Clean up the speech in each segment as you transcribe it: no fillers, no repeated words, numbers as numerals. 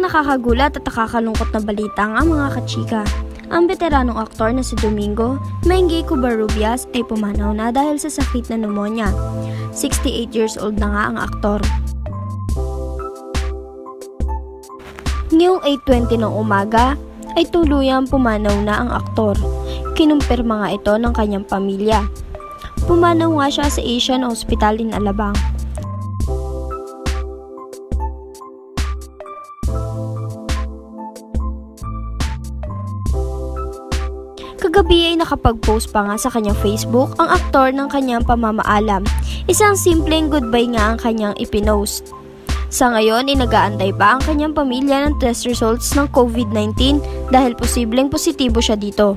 nakakagulat at nakakalungkot na balita nga mga kachika. Ang veteranong aktor na si Domingo Mengi Covarrubias ay pumanaw na dahil sa sakit na pneumonia. 68 years old na nga ang aktor. Ngayong 8:20 ng umaga ay tuluyang pumanaw na ang aktor. Kinumpirma nga ito ng kanyang pamilya. Pumanaw nga siya sa Asian Hospital in Alabang. Kagabi ay nakapag-post pa nga sa kanyang Facebook ang aktor ng kanyang pamamaalam. Isang simpleng goodbye nga ang kanyang ipinost. Sa ngayon ay nag-aantay pa ang kanyang pamilya ng test results ng COVID-19 dahil posibleng positibo siya dito.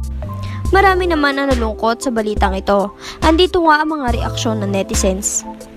Marami naman ang nalungkot sa balitang ito. Andito nga ang mga reaksyon ng netizens.